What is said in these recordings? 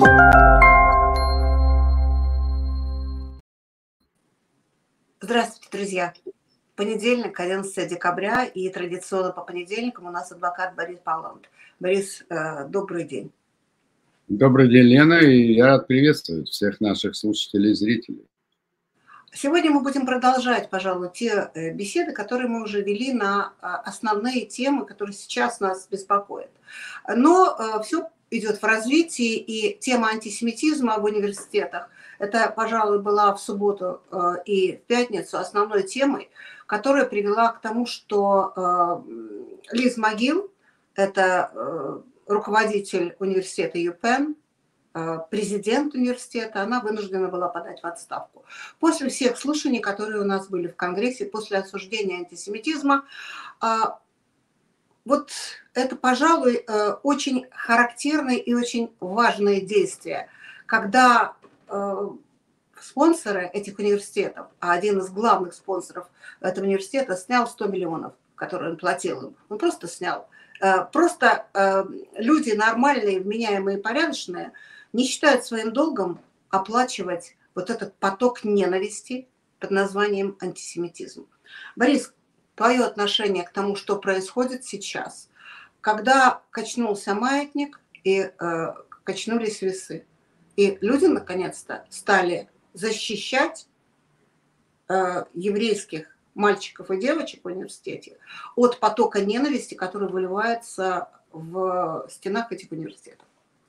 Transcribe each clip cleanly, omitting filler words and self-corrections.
Здравствуйте, друзья! Понедельник, 11 декабря, и традиционно по понедельникам у нас адвокат Борис Палланд. Борис, добрый день. Добрый день, Лена, и я рад приветствовать всех наших слушателей и зрителей. Сегодня мы будем продолжать, пожалуй, те беседы, которые мы уже вели на основные темы, которые сейчас нас беспокоят. Но все идет в развитии, и тема антисемитизма в университетах, это, пожалуй, была в субботу и в пятницу основной темой, которая привела к тому, что Лиз Магил, это руководитель университета UPenn, президент университета, она вынуждена была подать в отставку. После всех слушаний, которые у нас были в Конгрессе, после осуждения антисемитизма, вот это, пожалуй, очень характерное и очень важное действие, когда спонсоры этих университетов, а один из главных спонсоров этого университета снял 100 миллионов, которые он платил им. Он просто снял. Просто люди нормальные, вменяемые, порядочные не считают своим долгом оплачивать вот этот поток ненависти под названием антисемитизм. Борис, твое отношение к тому, что происходит сейчас, когда качнулся маятник и качнулись весы, и люди наконец-то стали защищать еврейских мальчиков и девочек в университете от потока ненависти, который выливается в стенах этих университетов.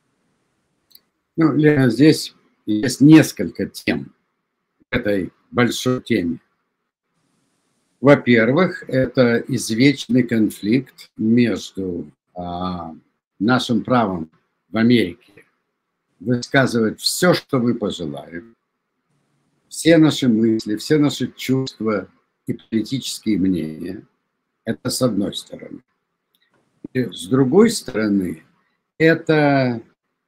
Ну, Лена, здесь есть несколько тем в этой большой теме. Во-первых, это извечный конфликт между нашим правом в Америке высказывать все, что вы пожелаете, все наши мысли, все наши чувства и политические мнения. Это с одной стороны. И с другой стороны, это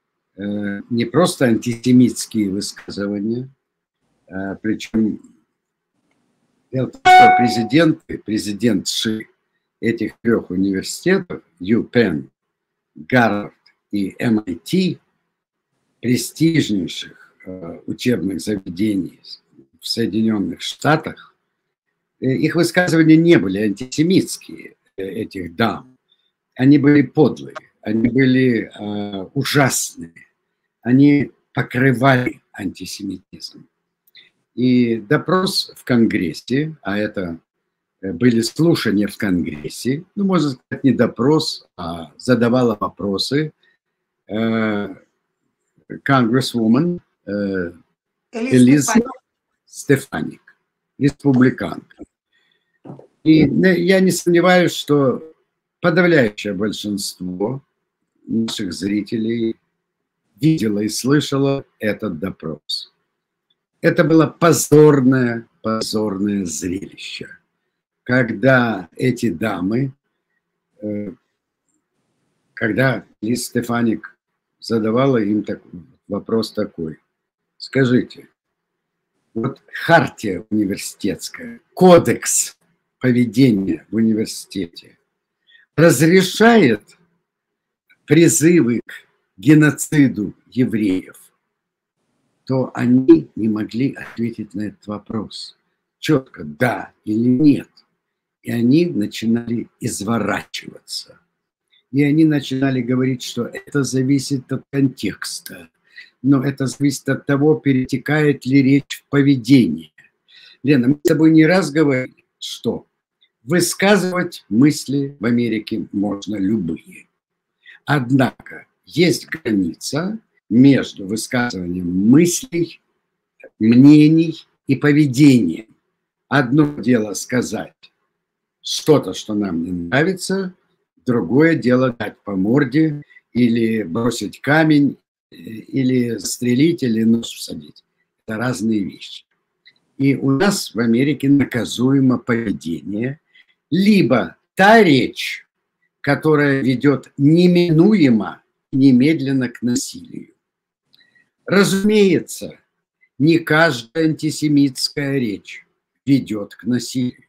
не просто антисемитские высказывания, причем дело в том, что президентши этих трех университетов, UPenn, Гарвард и MIT, престижнейших учебных заведений в Соединенных Штатах, их высказывания не были антисемитские, этих дам. Они были подлые, они были ужасные, они покрывали антисемитизм. И допрос в Конгрессе, а это были слушания в Конгрессе, ну, можно сказать, не допрос, а задавала вопросы конгрессвумен Элиз Стефаник, республиканка. И я не сомневаюсь, что подавляющее большинство наших зрителей видело и слышало этот допрос. Это было позорное зрелище, когда эти дамы, когда Лиз Стефаник задавала им вопрос такой: скажите, вот хартия университетская, кодекс поведения в университете разрешает призывы к геноциду евреев, то они не могли ответить на этот вопрос четко, да или нет. И они начинали изворачиваться. И они начинали говорить, что это зависит от контекста, но это зависит от того, перетекает ли речь в поведении. Лена, мы с тобой не раз говорили, что высказывать мысли в Америке можно любые. Однако есть граница между высказыванием мыслей, мнений и поведением. Одно дело сказать что-то, что нам не нравится, другое дело дать по морде или бросить камень, или застрелить, или нож всадить. Это разные вещи. И у нас в Америке наказуемо поведение, либо та речь, которая ведет неминуемо, немедленно к насилию. Разумеется, не каждая антисемитская речь ведет к насилию.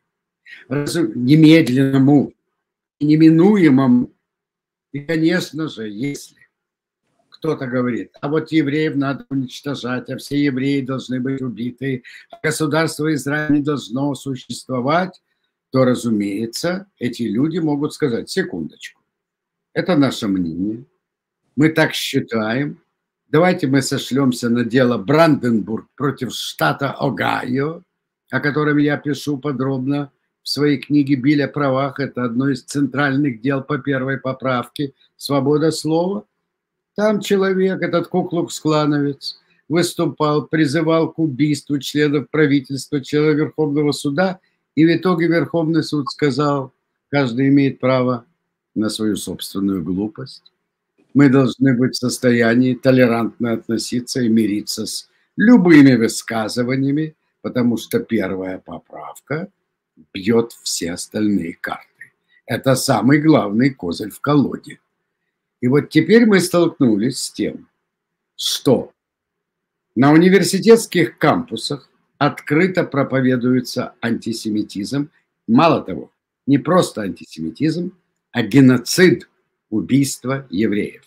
Немедленному, неминуемому. И, конечно же, если кто-то говорит, а вот евреев надо уничтожать, а все евреи должны быть убиты, а государство Израиль не должно существовать, то, разумеется, эти люди могут сказать, секундочку, это наше мнение, мы так считаем, давайте мы сошлемся на дело Бранденбург против штата Огайо, о котором я пишу подробно в своей книге «Биль о правах». Это одно из центральных дел по первой поправке «Свобода слова». Там человек, этот куклукс-клановец, выступал, призывал к убийству членов правительства, членов Верховного суда, и в итоге Верховный суд сказал, каждый имеет право на свою собственную глупость. Мы должны быть в состоянии толерантно относиться и мириться с любыми высказываниями, потому что первая поправка бьет все остальные карты. Это самый главный козырь в колоде. И вот теперь мы столкнулись с тем, что на университетских кампусах открыто проповедуется антисемитизм. Мало того, не просто антисемитизм, а геноцид, убийство евреев.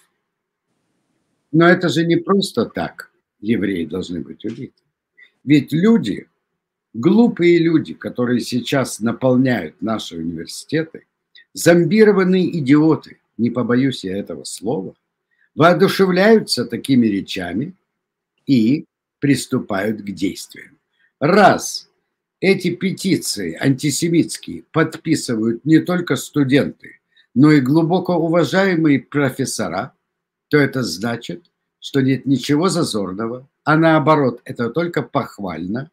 Но это же не просто так евреи должны быть убиты. Ведь люди, глупые люди, которые сейчас наполняют наши университеты, зомбированные идиоты, не побоюсь я этого слова, воодушевляются такими речами и приступают к действиям. Раз эти петиции антисемитские подписывают не только студенты, но и глубоко уважаемые профессора, то это значит, что нет ничего зазорного, а наоборот, это только похвально,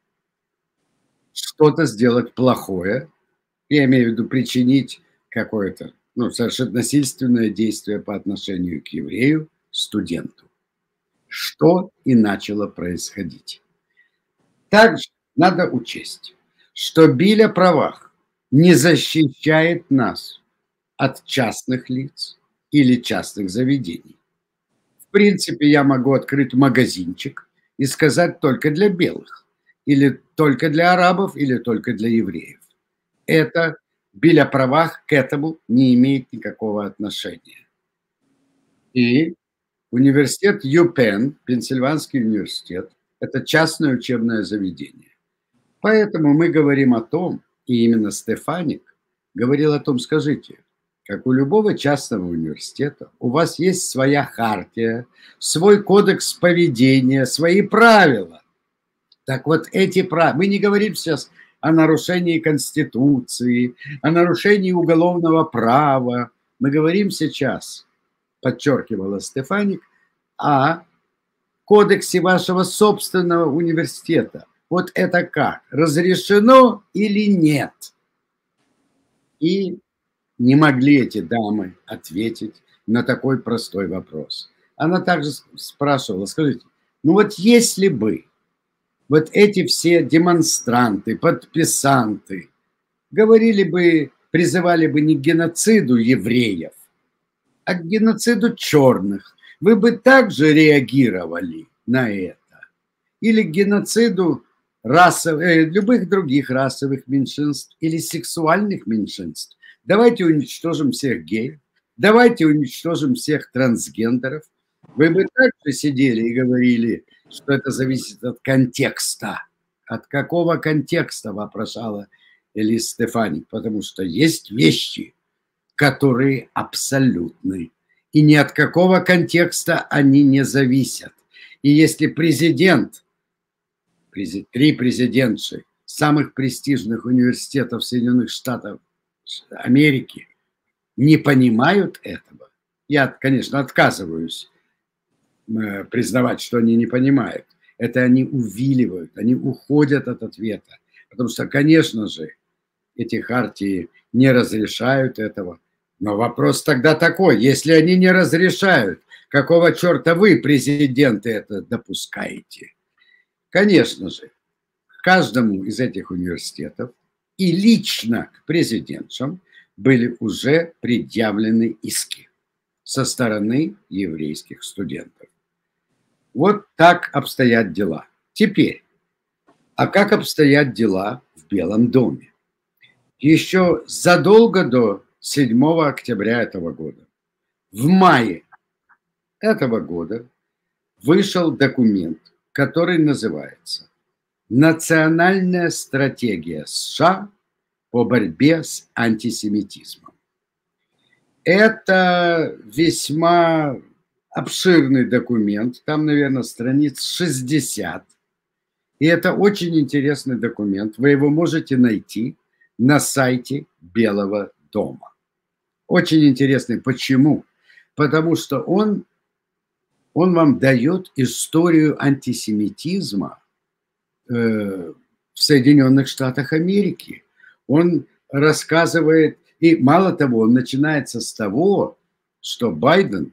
что-то сделать плохое, я имею в виду причинить какое-то совершенно насильственное действие по отношению к еврею, студенту. Что и начало происходить. Также надо учесть, что Биль о правах не защищает нас от частных лиц или частных заведений. В принципе, я могу открыть магазинчик и сказать только для белых, или только для арабов, или только для евреев. Это Биль о правах к этому не имеет никакого отношения. И университет UPenn, Пенсильванский университет, это частное учебное заведение. Поэтому мы говорим о том, и именно Стефаник говорил о том, скажите, как у любого частного университета, у вас есть своя хартия, свой кодекс поведения, свои правила. Так вот эти правила, мы не говорим сейчас о нарушении Конституции, о нарушении уголовного права. Мы говорим сейчас, подчеркивала Стефаник, о кодексе вашего собственного университета. Вот это как? Разрешено или нет? И не могли эти дамы ответить на такой простой вопрос. Она также спрашивала, скажите, ну вот если бы вот эти все демонстранты, подписанты говорили бы, призывали бы не к геноциду евреев, а к геноциду черных, вы бы также реагировали на это? Или к геноциду любых других расовых меньшинств или сексуальных меньшинств? Давайте уничтожим всех геев, давайте уничтожим всех трансгендеров. Вы бы также сидели и говорили, что это зависит от контекста. От какого контекста, вопрошала Элис Стефаник? Потому что есть вещи, которые абсолютны. И ни от какого контекста они не зависят. И если президент, три президентши самых престижных университетов Соединенных Штатов Америки не понимают этого, я, конечно, отказываюсь признавать, что они не понимают. Это они увиливают, они уходят от ответа. Потому что, конечно же, эти хартии не разрешают этого. Но вопрос тогда такой, если они не разрешают, какого черта вы, президенты, это допускаете? Конечно же, к каждому из этих университетов и лично к президентшам были уже предъявлены иски со стороны еврейских студентов. Вот так обстоят дела. Теперь, а как обстоят дела в Белом доме? Еще задолго до 7 октября этого года, в мае этого года вышел документ, который называется «Национальная стратегия США по борьбе с антисемитизмом». Это весьма обширный документ, там, наверное, страниц 60. И это очень интересный документ. Вы его можете найти на сайте Белого дома. Очень интересный. Почему? Потому что он вам дает историю антисемитизма в Соединенных Штатах Америки. Он рассказывает, и мало того, он начинается с того, что Байден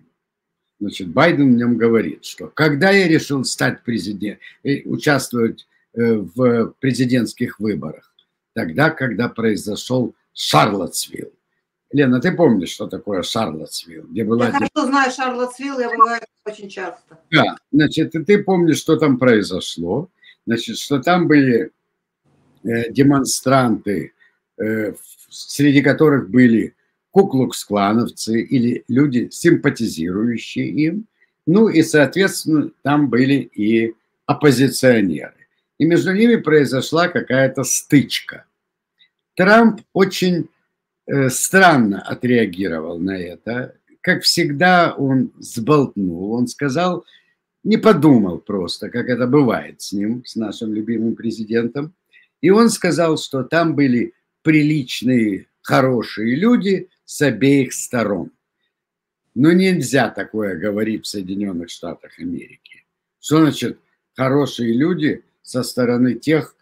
в нем говорит, что когда я решил стать президентом, участвовать в президентских выборах, тогда, когда произошел Шарлоттсвилл. Лена, ты помнишь, что такое Шарлоттсвилл? Где была... Я хорошо знаю Шарлоттсвилл, я бываю очень часто. Да, значит, ты помнишь, что там произошло, значит, что там были демонстранты, среди которых были куклукс-клановцы или люди, симпатизирующие им, ну и, соответственно, там были и оппозиционеры. И между ними произошла какая-то стычка. Трамп очень странно отреагировал на это. Как всегда, он сболтнул, он сказал, не подумал просто, как это бывает с ним, с нашим любимым президентом. И он сказал, что там были приличные, хорошие люди с обеих сторон. Но нельзя такое говорить в Соединенных Штатах Америки. Что значит хорошие люди со стороны тех,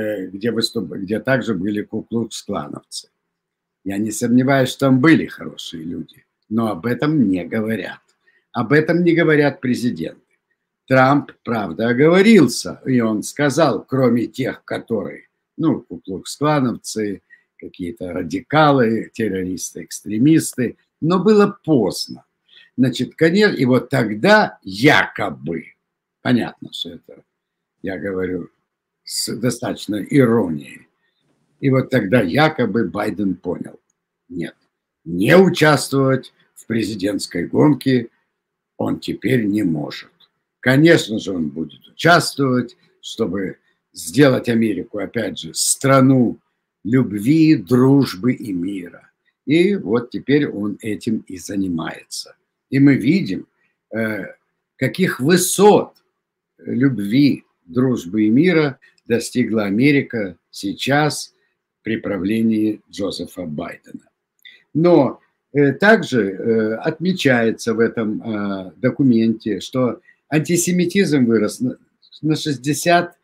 где также были куклукс-клановцы? Я не сомневаюсь, что там были хорошие люди, но об этом не говорят. Об этом не говорят президенты. Трамп, правда, оговорился, и он сказал, кроме тех, которые, куклукс-клановцы, какие-то радикалы, террористы, экстремисты, но было поздно. Значит, конечно, и вот тогда якобы, понятно, что это, я говорю с достаточно иронией, и вот тогда якобы Байден понял, нет, не участвовать в президентской гонке он теперь не может. Конечно же, он будет участвовать, чтобы сделать Америку, опять же, страну любви, дружбы и мира. И вот теперь он этим и занимается. И мы видим, каких высот любви, дружбы и мира достигла Америка сейчас при правлении Джозефа Байдена. Но также отмечается в этом документе, что антисемитизм вырос на 63%.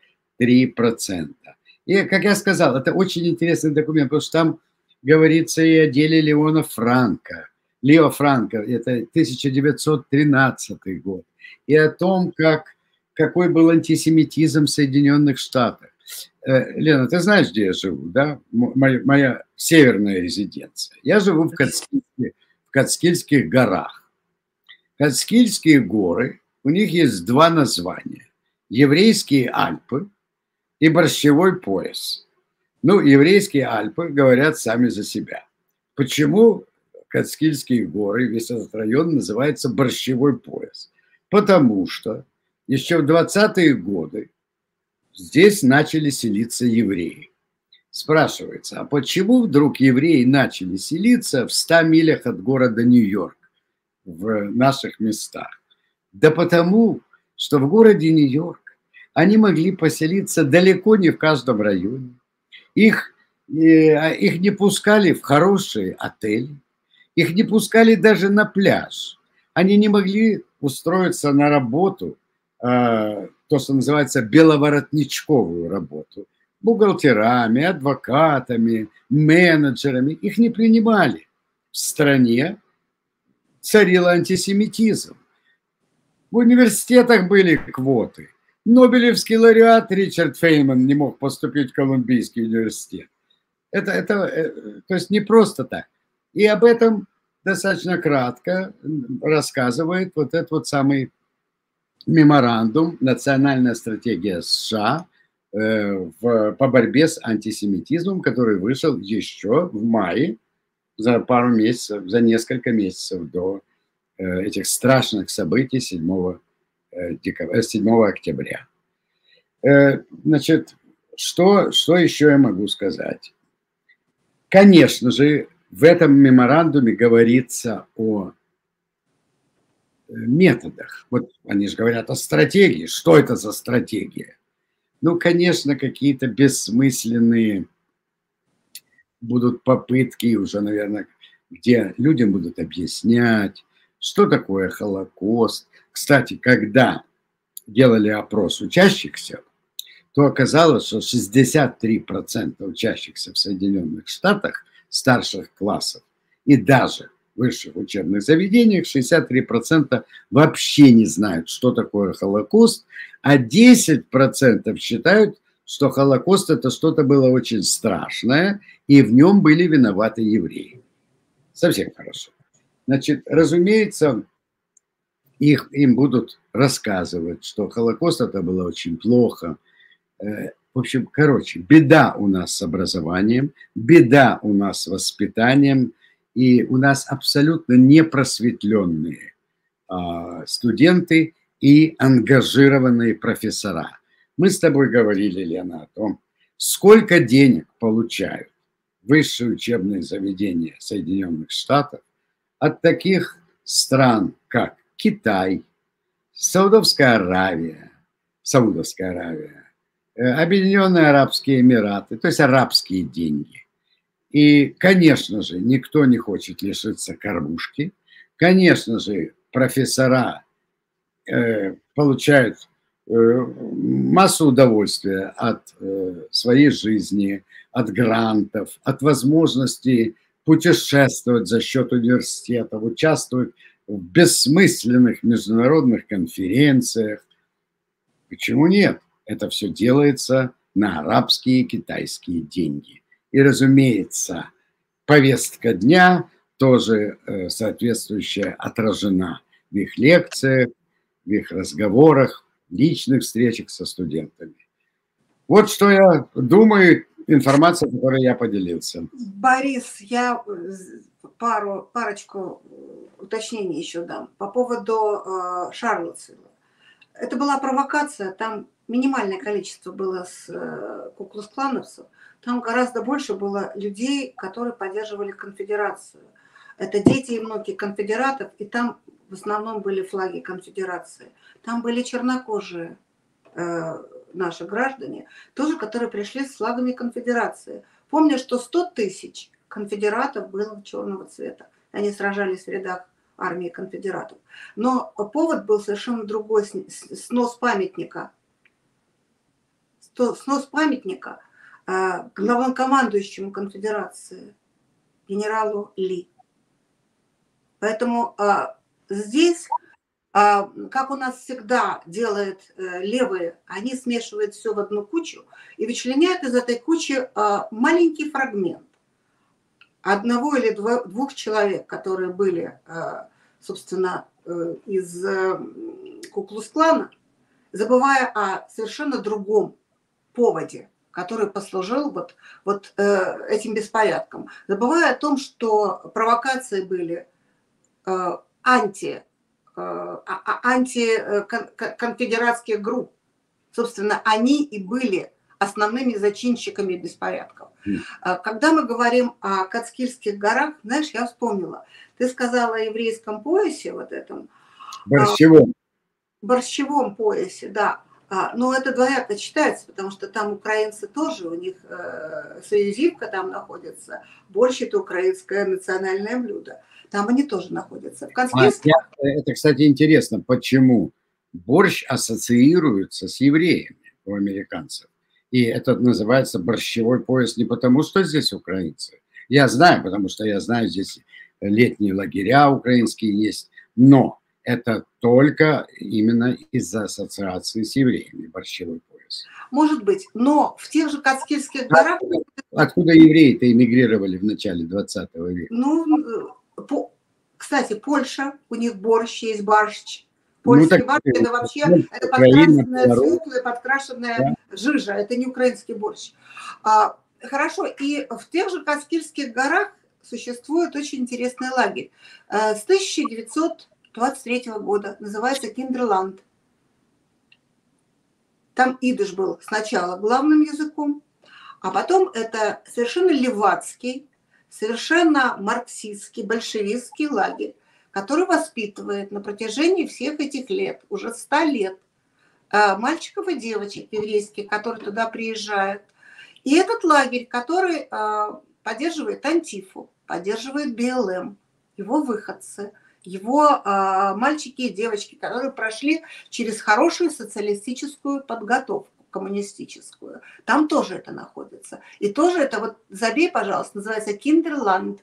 И, как я сказал, это очень интересный документ, потому что там говорится и о деле Лео Франко, это 1913 год, и о том, какой был антисемитизм в Соединенных Штатах. Лена, ты знаешь, где я живу, да? Моя северная резиденция. Я живу в Кацкильских горах. Кацкильские горы, у них есть два названия. Еврейские Альпы и Борщевой пояс. Еврейские Альпы говорят сами за себя. Почему Кацкильские горы, весь этот район называется Борщевой пояс? Потому что еще в 20-е годы здесь начали селиться евреи. Спрашивается, а почему вдруг евреи начали селиться в 100 милях от города Нью-Йорк, в наших местах? Да потому, что в городе Нью-Йорк они могли поселиться далеко не в каждом районе. Их не пускали в хорошие отели, их не пускали даже на пляж. Они не могли устроиться на работу, то, что называется беловоротничковую работу, бухгалтерами, адвокатами, менеджерами. Их не принимали. В стране царил антисемитизм. В университетах были квоты. Нобелевский лауреат Ричард Фейнман не мог поступить в Колумбийский университет. То есть не просто так. И об этом достаточно кратко рассказывает вот этот вот самый меморандум «Национальная стратегия США по борьбе с антисемитизмом», который вышел еще в мае, за пару месяцев, за несколько месяцев до этих страшных событий 7 октября. Значит, что еще я могу сказать? Конечно же, в этом меморандуме говорится о методах. Вот они же говорят о стратегии. Что это за стратегия? Ну, конечно, какие-то бессмысленные будут попытки уже, наверное, где людям будут объяснять, что такое Холокост. Кстати, когда делали опрос учащихся, то оказалось, что 63% учащихся в Соединенных Штатах старших классов и даже в высших учебных заведениях 63% вообще не знают, что такое Холокост, а 10% считают, что Холокост это что-то было очень страшное, и в нем были виноваты евреи. Совсем хорошо. Значит, разумеется, им будут рассказывать, что Холокост это было очень плохо. В общем, короче, беда у нас с образованием, беда у нас с воспитанием, и у нас абсолютно непросветленные студенты и ангажированные профессора. Мы с тобой говорили, Лена, о том, сколько денег получают высшие учебные заведения Соединенных Штатов от таких стран, как Китай, Саудовская Аравия, Объединенные Арабские Эмираты, то есть арабские деньги. И, конечно же, никто не хочет лишиться кормушки. Конечно же, профессора получают массу удовольствия от своей жизни, от грантов, от возможности путешествовать за счет университетов, участвовать в бессмысленных международных конференциях. Почему нет? Это все делается на арабские и китайские деньги. И, разумеется, повестка дня тоже соответствующая отражена в их лекциях, в их разговорах, личных встречах со студентами. Вот что я думаю, информация, которой я поделился. Борис, я парочку уточнений еще дам по поводу Шарлоттсвилла. Это была провокация, там минимальное количество было с куклус-клановцев, там гораздо больше было людей, которые поддерживали конфедерацию. Это дети и внуки конфедератов, и там в основном были флаги конфедерации. Там были чернокожие наши граждане, тоже, которые пришли с флагами конфедерации. Помню, что 100 тысяч конфедератов было черного цвета. Они сражались в рядах армии конфедератов. Но повод был совершенно другой. Снос памятника. Снос памятника главнокомандующему конфедерации, генералу Ли. Поэтому здесь, как у нас всегда делают левые, они смешивают все в одну кучу и вычленяют из этой кучи маленький фрагмент одного или двух человек, которые были, собственно, из Ку-клукс-клана, забывая о совершенно другом поводе, который послужил вот этим беспорядкам, забывая о том, что провокации были антиконфедератских групп. Собственно, они и были основными зачинщиками беспорядков. Когда мы говорим о Кацкильских горах, знаешь, я вспомнила, ты сказала о еврейском поясе, вот этом. Борщевом поясе, да. Но это двояко читается, потому что там украинцы тоже, у них союзивка там находится, борщ – это украинское национальное блюдо. Там они тоже находятся. Это, кстати, интересно, почему борщ ассоциируется с евреями у американцев. И это называется борщевой пояс не потому, что здесь украинцы. Я знаю, потому что я знаю, здесь летние лагеря украинские есть, но это только именно из-за ассоциации с евреями, борщевой пояс. Может быть, но в тех же Кацкильских горах... Откуда евреи-то эмигрировали в начале 20 века? Ну, кстати, Польша, у них борщ есть, борщ. Польский борщ – это вообще это подкрашенная свекла, подкрашенная жижа, это не украинский борщ. Хорошо, и в тех же Кацкильских горах существует очень интересный лагерь. С 1900 23 года, называется Киндерланд. Там идыш был сначала главным языком, а потом это совершенно левацкий, совершенно марксистский, большевистский лагерь, который воспитывает на протяжении всех этих лет, уже 100 лет, мальчиков и девочек еврейских, которые туда приезжают. И этот лагерь, который поддерживает Антифу, поддерживает БЛМ, его выходцы, его мальчики и девочки, которые прошли через хорошую социалистическую подготовку, коммунистическую. Там тоже это находится. И тоже это, вот забей, пожалуйста, называется Киндерланд.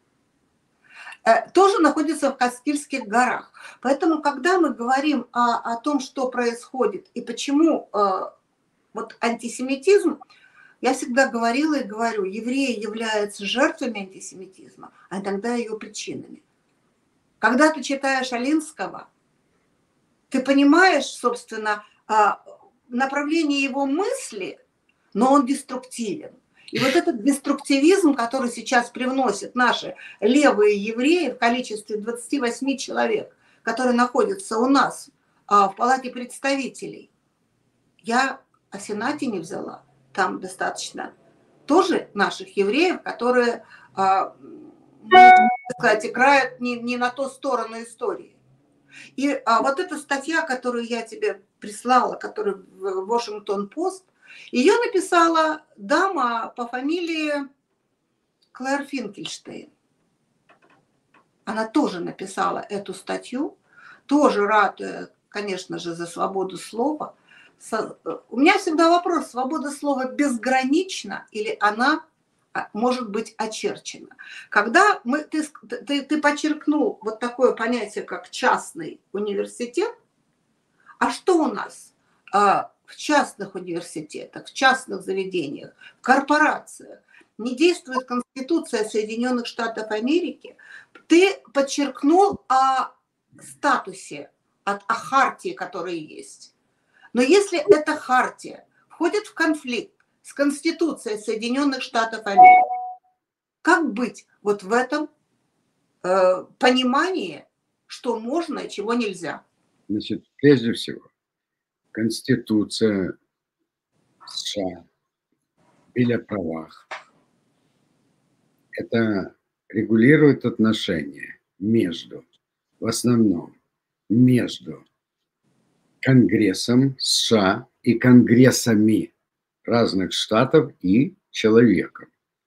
Тоже находится в Каспийских горах. Поэтому, когда мы говорим о том, что происходит и почему вот антисемитизм, я всегда говорила и говорю, евреи являются жертвами антисемитизма, а иногда ее причинами. Когда ты читаешь Алинского, ты понимаешь, собственно, направление его мысли, но он деструктивен. И вот этот деструктивизм, который сейчас привносят наши левые евреи в количестве 28 человек, которые находятся у нас в Палате представителей, я о Сенате не взяла. Там достаточно тоже наших евреев, которые, так сказать, играют не на ту сторону истории. И вот эта статья, которую я тебе прислала, которая в Washington-Post, ее написала дама по фамилии Клэр Финкельштейн. Она тоже написала эту статью, тоже ратуя, конечно же, за свободу слова. У меня всегда вопрос, свобода слова безгранична или она может быть очерчена? Когда ты подчеркнул вот такое понятие, как частный университет, а что у нас в частных университетах, в частных заведениях, в корпорациях не действует Конституция Соединенных Штатов Америки? Ты подчеркнул о статусе, о хартии, которая есть. Но если эта хартия входит в конфликт с Конституцией Соединенных Штатов Америки, как быть вот в этом понимании, что можно и чего нельзя? Значит, прежде всего, Конституция США, Биль о правах, это регулирует отношения между, в основном, между Конгрессом США и конгрессами разных штатов и человеком.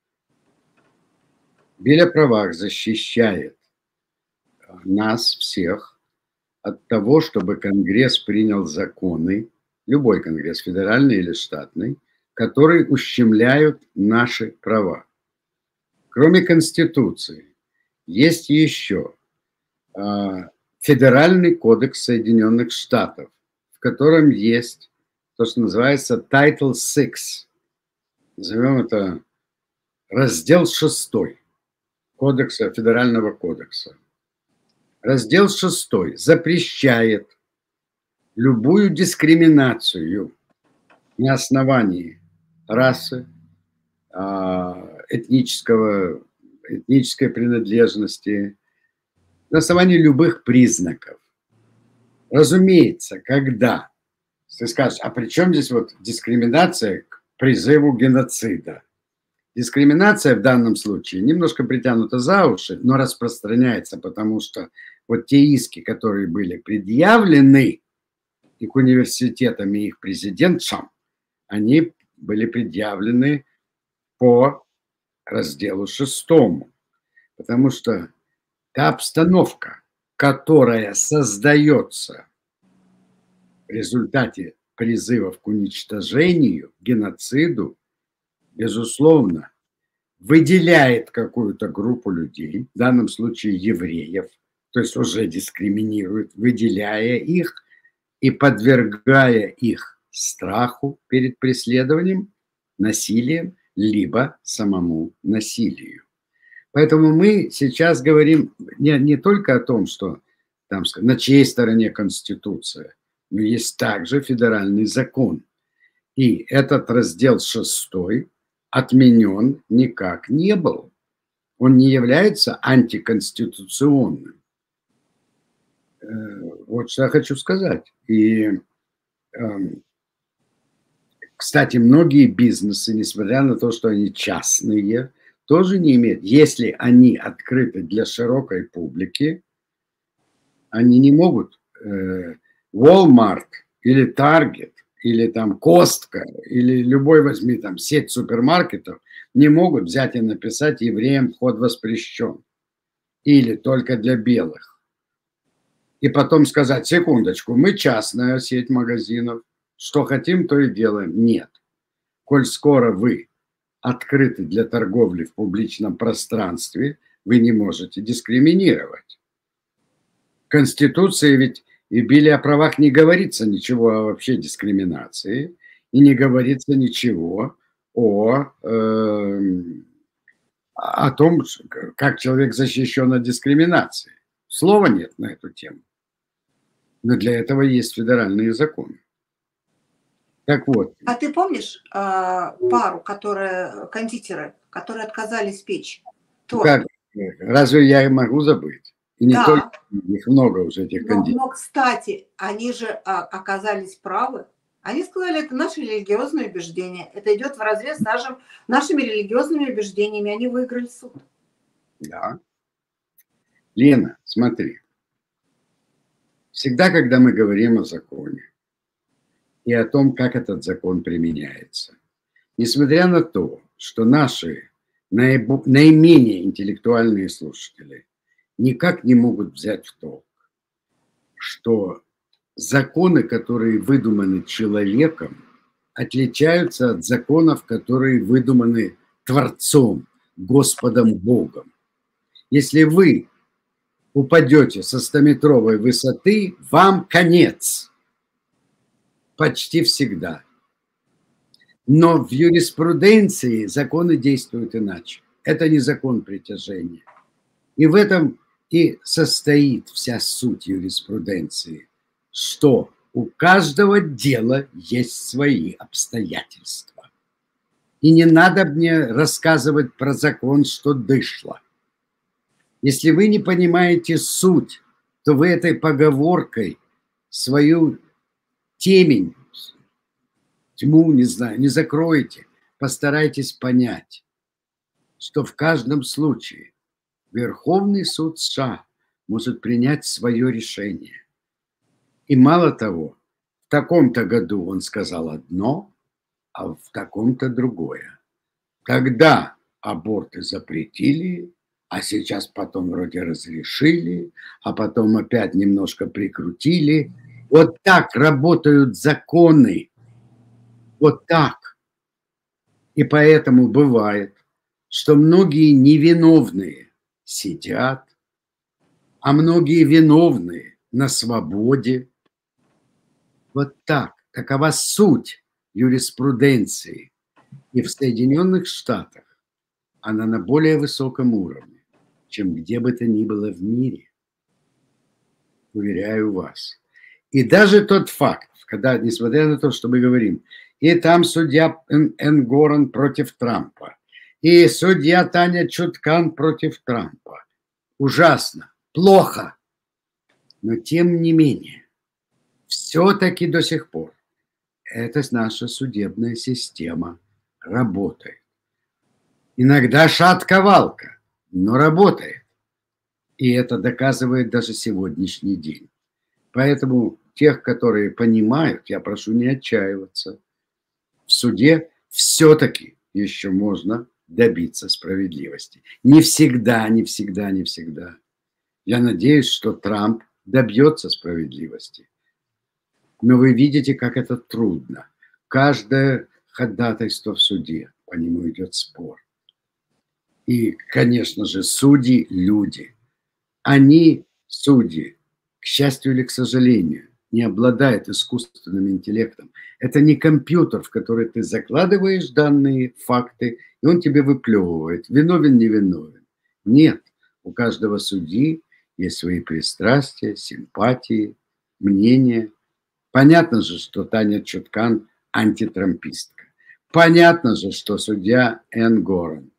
Биль о правах защищает нас всех от того, чтобы Конгресс принял законы, любой Конгресс, федеральный или штатный, которые ущемляют наши права. Кроме Конституции, есть еще Федеральный кодекс Соединенных Штатов, в котором есть то, что называется Title VI. Назовем это раздел 6 кодекса, Федерального кодекса. Раздел 6 запрещает любую дискриминацию на основании расы, этнической принадлежности, на основании любых признаков. Разумеется, когда ты скажешь, а при чем здесь вот дискриминация к призыву геноцида? Дискриминация в данном случае немножко притянута за уши, но распространяется, потому что вот те иски, которые были предъявлены и к университетам, и их президентам, они были предъявлены по разделу 6, потому что та обстановка, которая создается в результате призывов к уничтожению, геноциду, безусловно, выделяет какую-то группу людей, в данном случае евреев, то есть уже дискриминирует, выделяя их и подвергая их страху перед преследованием, насилием, либо самому насилию. Поэтому мы сейчас говорим не только о том, что там, на чьей стороне Конституция, но есть также федеральный закон. И этот раздел 6 отменен никак не был. Он не является антиконституционным. Вот что я хочу сказать. И, кстати, многие бизнесы, несмотря на то, что они частные, тоже не имеют, если они открыты для широкой публики, они не могут Walmart или Target или там Костка или любой возьми там сеть супермаркетов не могут взять и написать евреям вход воспрещен или только для белых. И потом сказать, секундочку, мы частная сеть магазинов, что хотим, то и делаем. Нет. Коль скоро вы открыты для торговли в публичном пространстве, вы не можете дискриминировать. В Конституции ведь и в Биле о правах не говорится ничего о вообще дискриминации, и не говорится ничего о том, как человек защищен от дискриминации. Слова нет на эту тему. Но для этого есть федеральные законы. Так вот. А ты помнишь пару, кондитеры, которые отказались печь торт? Как? Разве я могу забыть? И не Да. только, их много уже этих кондитеров. Но, кстати, они же оказались правы. Они сказали, это наши религиозные убеждения. Это идет вразрез с нашими религиозными убеждениями. Они выиграли суд. Да. Лена, смотри. Всегда, когда мы говорим о законе и о том, как этот закон применяется, несмотря на то, что наши наименее интеллектуальные слушатели никак не могут взять в толк, что законы, которые выдуманы человеком, отличаются от законов, которые выдуманы Творцом, Господом Богом. Если вы упадете со 100-метровой высоты, вам конец. Почти всегда. Но в юриспруденции законы действуют иначе. Это не закон притяжения. И в этом и состоит вся суть юриспруденции, что у каждого дела есть свои обстоятельства. И не надо мне рассказывать про закон, что дышло. Если вы не понимаете суть, то вы этой поговоркой свою темень, тьму, не знаю, не закроете. Постарайтесь понять, что в каждом случае Верховный суд США может принять свое решение. И мало того, в таком-то году он сказал одно, а в таком-то другое. Тогда аборты запретили, а сейчас потом вроде разрешили, а потом опять немножко прикрутили. Вот так работают законы. Вот так. И поэтому бывает, что многие невиновные сидят, а многие виновные на свободе. Вот так. Такова суть юриспруденции. И в Соединенных Штатах она на более высоком уровне, чем где бы то ни было в мире. Уверяю вас. И даже тот факт, когда, несмотря на то, что мы говорим, и там судья Энгорен против Трампа, и судья Таня Чуткан против Трампа. Ужасно, плохо. Но тем не менее, все-таки до сих пор эта наша судебная система работает. Иногда шатко-валко, но работает. И это доказывает даже сегодняшний день. Поэтому тех, которые понимают, я прошу не отчаиваться. В суде все-таки еще можно добиться справедливости. Не всегда, не всегда, не всегда. Я надеюсь, что Трамп добьется справедливости. Но вы видите, как это трудно. Каждое ходатайство в суде, по нему идет спор. И, конечно же, судьи – люди. Они, судьи, к счастью или к сожалению, не обладают искусственным интеллектом. Это не компьютер, в который ты закладываешь данные, факты, и он тебе выплевывает, виновен, не виновен. Нет, у каждого судьи есть свои пристрастия, симпатии, мнения. Понятно же, что Таня Чуткан антитрампистка. Понятно же, что судья Энгорен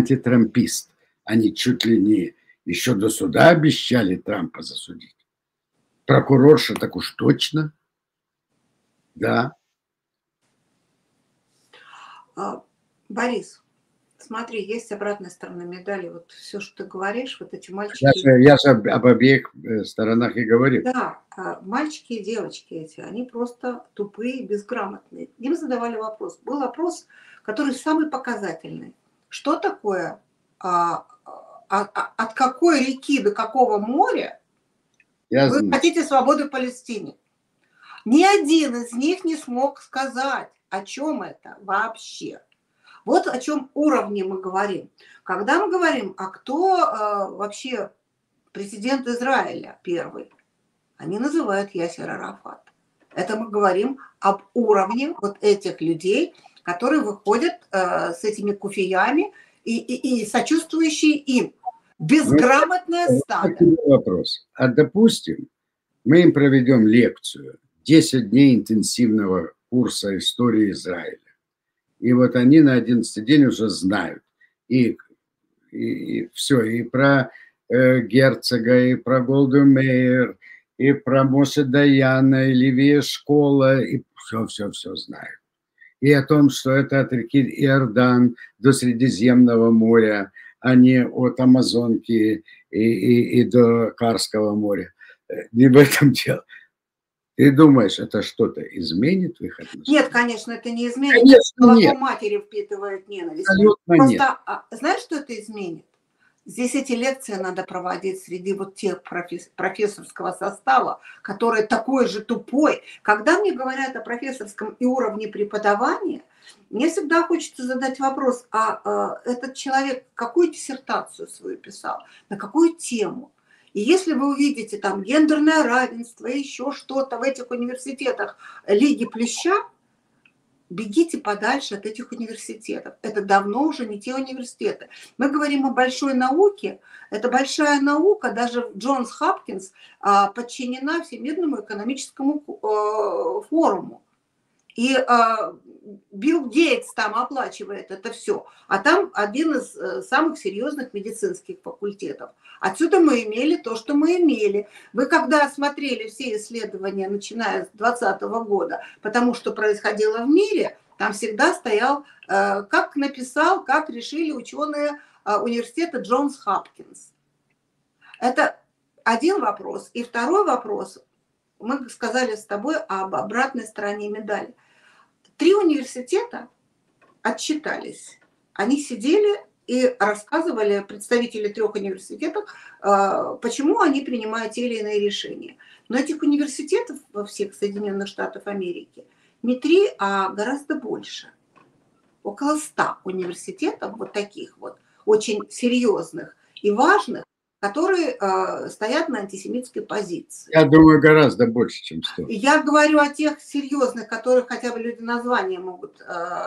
антитрампист. Они чуть ли не еще до суда обещали Трампа засудить. Прокурорша так уж точно. Да. Борис, смотри, есть обратная сторона медали. Вот все, что ты говоришь, вот эти Я мальчики. же об обеих сторонах и говорю. Да, мальчики и девочки эти, они просто тупые, безграмотные. Им задавали вопрос. Был вопрос, который самый показательный. Что такое, от какой реки до какого моря вы хотите свободы в Палестине? Ни один из них не смог сказать, о чем это вообще. Вот о чем уровне мы говорим. Когда мы говорим, а кто вообще президент Израиля первый, они называют Ясер Арафат. Это мы говорим об уровне вот этих людей, которые выходят с этими куфиями и сочувствующие им. Безграмотное стадо. Вопрос. А допустим, мы им проведем лекцию, 10 дней интенсивного курса истории Израиля. И вот они на 11-й день уже знают и все, и про Герцога, и про Голду Меир, и про Моше Даяна, и Левия Школа, и все знают. И о том, что это от реки Иордан до Средиземного моря, а не от Амазонки и до Карского моря. Не в этом дело. Ты думаешь, это что-то изменит в их отношениях? Нет, конечно, это не изменит. Конечно, молоко нет. матери впитывает ненависть. Абсолютно Просто, нет. Знаешь, что это изменит? Здесь эти лекции надо проводить среди вот тех профессорского состава, который такой же тупой. Когда мне говорят о профессорском и уровне преподавания, мне всегда хочется задать вопрос, этот человек какую диссертацию свою писал, на какую тему? И если вы увидите там гендерное равенство и еще что-то в этих университетах Лиги Плюща, бегите подальше от этих университетов. Это давно уже не те университеты. Мы говорим о большой науке. Это большая наука, даже Джонс Хопкинс подчинена Всемирному экономическому форуму. И Билл Гейтс там оплачивает это все. А там один из самых серьезных медицинских факультетов. Отсюда мы имели то, что мы имели. Вы когда смотрели все исследования, начиная с 2020 года, потому что происходило в мире, там всегда стоял, как написал, как решили ученые университета Джонс Хопкинс. Это один вопрос. И второй вопрос. Мы сказали с тобой об обратной стороне медали. 3 университета отчитались. Они сидели и рассказывали, представители 3 университетов, почему они принимают те или иные решения. Но этих университетов во всех Соединенных Штатах Америки не 3, а гораздо больше. Около 100 университетов вот таких вот, очень серьезных и важных, которые стоят на антисемитской позиции. Я думаю, гораздо больше, чем 100. Я говорю о тех серьезных, которые хотя бы люди названия могут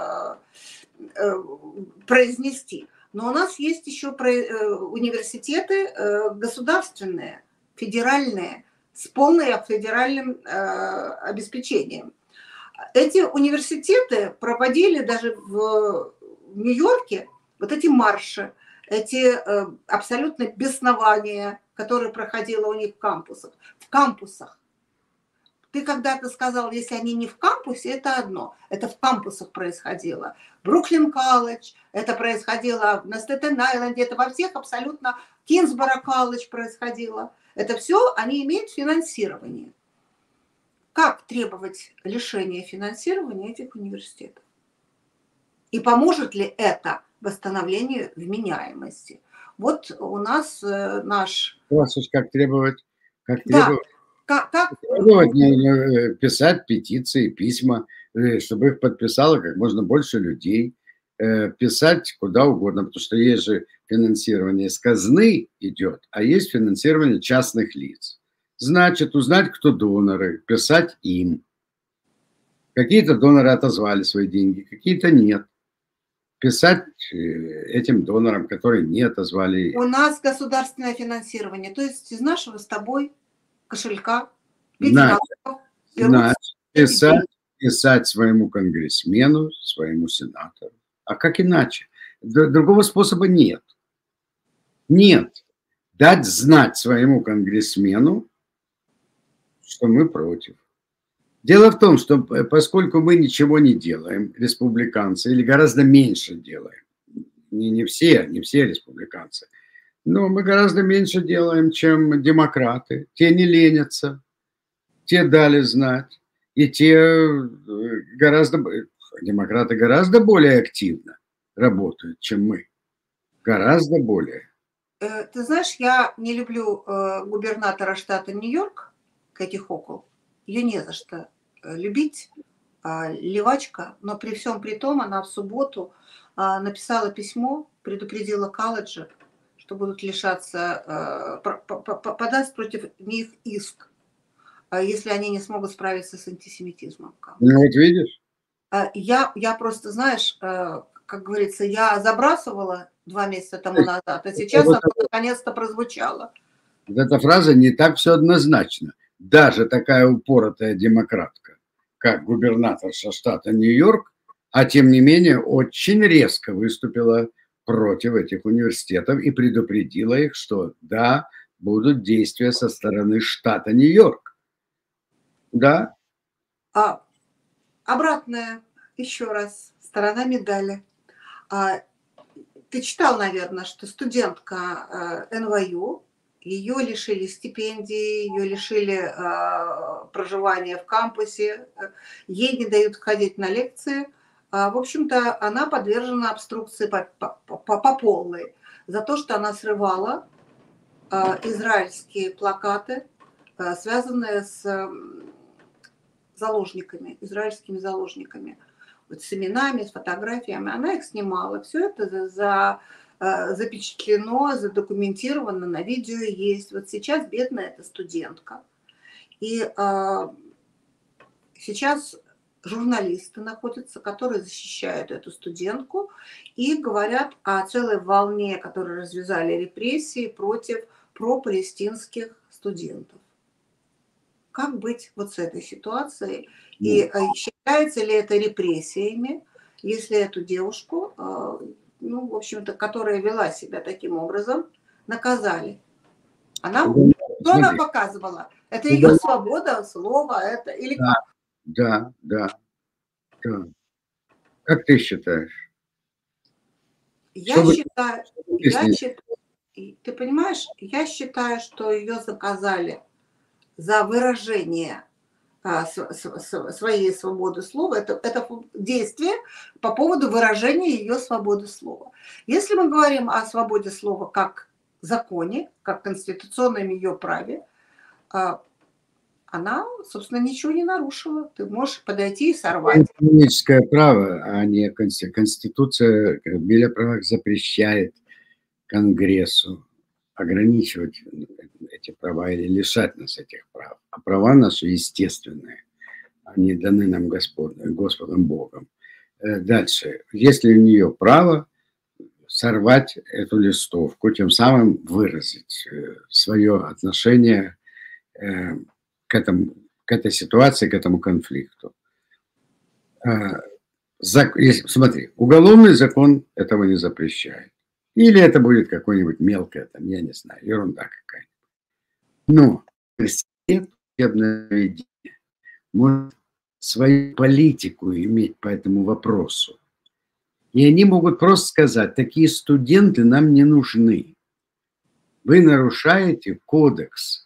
произнести. Но у нас есть еще университеты государственные, федеральные, с полным федеральным обеспечением. Эти университеты проводили даже в Нью-Йорке вот эти марши, эти абсолютно беснования, которые проходило у них в кампусах. В кампусах. Ты когда-то сказал, если они не в кампусе, это одно. Это в кампусах происходило. Бруклин колледж, это происходило на Стэттен-Айленде, это во всех абсолютно. Кинсборо колледж происходило. Это все, они имеют финансирование. Как требовать лишения финансирования этих университетов? И поможет ли это восстановлению вменяемости? Вот у нас наш... Как требовать? Как Да. требовать? Писать петиции, письма, чтобы их подписало как можно больше людей. Писать куда угодно, потому что есть же финансирование из казны идет, а есть финансирование частных лиц. Значит, узнать, кто доноры, писать им. Какие-то доноры отозвали свои деньги, какие-то нет. Писать этим донорам, которые не отозвали. У нас государственное финансирование, то есть из нашего с тобой кошелька. Писать своему конгрессмену, своему сенатору. А как иначе? Другого способа нет. Нет. Дать знать своему конгрессмену, что мы против. Дело в том, что поскольку мы ничего не делаем, республиканцы, или гораздо меньше делаем, не все республиканцы, но мы гораздо меньше делаем, чем демократы. Те не ленятся, те дали знать, и те демократы гораздо более активно работают, чем мы. Гораздо более. Ты знаешь, я не люблю губернатора штата Нью-Йорк, Кэти Хокл. Ее не за что любить, левачка, но при всем при том она в субботу написала письмо, предупредила колледжи, что будут лишаться, подаст против них иск, если они не смогут справиться с антисемитизмом. Ну вот видишь? Я просто, знаешь, как говорится, я забрасывала 2 месяца тому назад, а сейчас она наконец-то прозвучала. Вот эта фраза не так все однозначно. Даже такая упоротая демократка, как губернаторша штата Нью-Йорк, а тем не менее очень резко выступила против этих университетов и предупредила их, что да, будут действия со стороны штата Нью-Йорк. Да. Обратная, еще раз, сторона медали. Ты читал, наверное, что студентка НВЮ, ее лишили стипендии, ее лишили проживания в кампусе, ей не дают ходить на лекции. В общем-то, она подвержена обструкции по полной за то, что она срывала израильские плакаты, связанные с заложниками, израильскими заложниками, вот с именами, с фотографиями. Она их снимала. Все это запечатлено, задокументировано, на видео есть. Вот сейчас бедная эта студентка. И сейчас журналисты находятся, которые защищают эту студентку и говорят о целой волне, которые развязали репрессии против пропалестинских студентов. Как быть вот с этой ситуацией? И считается ли это репрессиями, если эту девушку, ну, в общем-то, которая вела себя таким образом, наказали? Что она показывала? Это ее свобода слова, это или как? Да. Как ты считаешь? Я считаю, ты понимаешь, я считаю, что ее заказали за выражение своей свободы слова. Это действие по поводу выражения ее свободы слова. Если мы говорим о свободе слова как законе, как конституционном ее праве, она, собственно, ничего не нарушила. Ты можешь подойти и сорвать. Это экономическое право, а не Конституция. Биль о правах запрещает Конгрессу ограничивать эти права или лишать нас этих прав. А права наши естественные, они даны нам Господом Богом. Дальше. Если у нее право сорвать эту листовку, тем самым выразить свое отношение к этой ситуации, к этому конфликту. Смотри, уголовный закон этого не запрещает. Или это будет какое-нибудь мелкое, там, я не знаю, ерунда какая-нибудь. Но университет, учебное заведение может свою политику иметь по этому вопросу. И они могут просто сказать, такие студенты нам не нужны. Вы нарушаете кодекс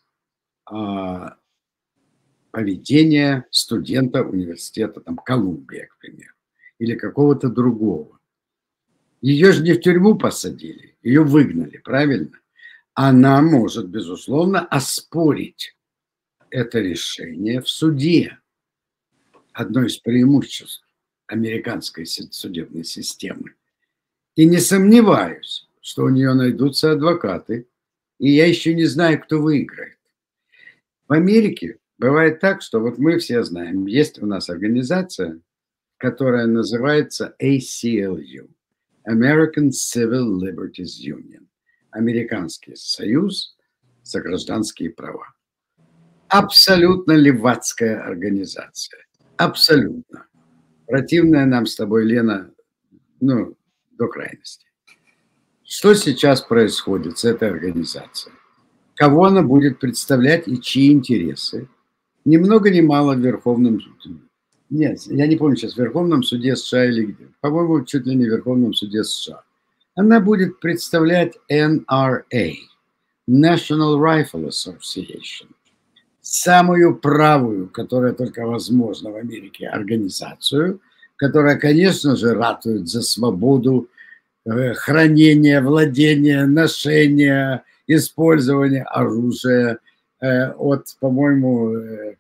поведения студента университета, там, Колумбия, к примеру, или какого-то другого. Ее же не в тюрьму посадили, ее выгнали, правильно? Она может, безусловно, оспорить это решение в суде. Одно из преимуществ американской судебной системы. И не сомневаюсь, что у нее найдутся адвокаты, и я еще не знаю, кто выиграет. В Америке бывает так, что вот мы все знаем, есть у нас организация, которая называется ACLU. American Civil Liberties Union. Американский союз за гражданские права. Абсолютно левацкая организация. Абсолютно. Противная нам с тобой, Лена, ну, до крайности. Что сейчас происходит с этой организацией? Кого она будет представлять и чьи интересы? Ни много ни мало в Верховном суде. Нет, я не помню сейчас, в Верховном суде США или где. По-моему, чуть ли не в Верховном суде США. Она будет представлять NRA, National Rifle Association, самую правую, которая только возможна в Америке, организацию, которая, конечно же, ратует за свободу хранения, владения, ношения, использования оружия от, по-моему,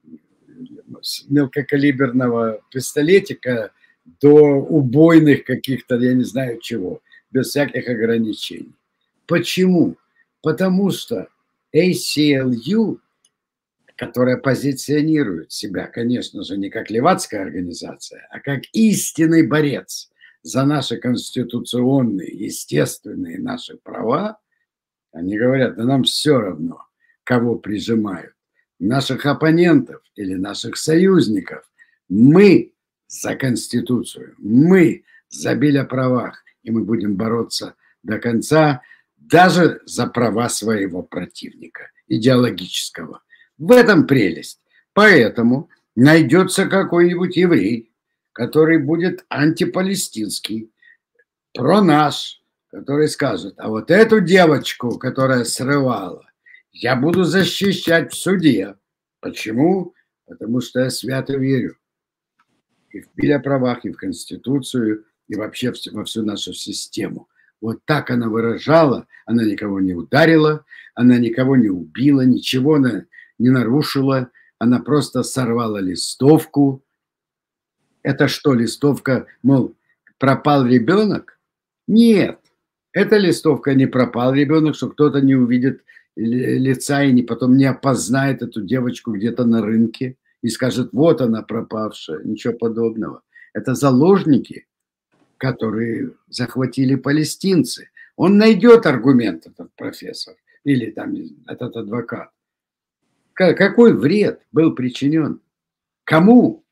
мелкокалиберного пистолетика до убойных каких-то, я не знаю чего, без всяких ограничений. Почему? Потому что ACLU, которая позиционирует себя, конечно же, не как левацкая организация, а как истинный борец за наши конституционные, естественные наши права, они говорят, да нам все равно, кого прижимают, наших оппонентов или наших союзников. Мы за Конституцию, мы забили о правах, и мы будем бороться до конца, даже за права своего противника, идеологического. В этом прелесть. Поэтому найдется какой-нибудь еврей, который будет антипалестинский, пронаш, который скажет, а вот эту девочку, которая срывала, я буду защищать в суде. Почему? Потому что я свято верю и в Биль о правах, и в Конституцию, и вообще во всю нашу систему. Вот так она выражала, она никого не ударила, она никого не убила, ничего она не нарушила, она просто сорвала листовку. Это что, листовка, мол, пропал ребенок? Нет, эта листовка не пропал ребенок, что кто-то не увидит лица и потом не опознает эту девочку где-то на рынке и скажет, вот она пропавшая, ничего подобного. Это заложники, которые захватили палестинцы. Он найдет аргумент, этот профессор, или там этот адвокат. Какой вред был причинен? Кому?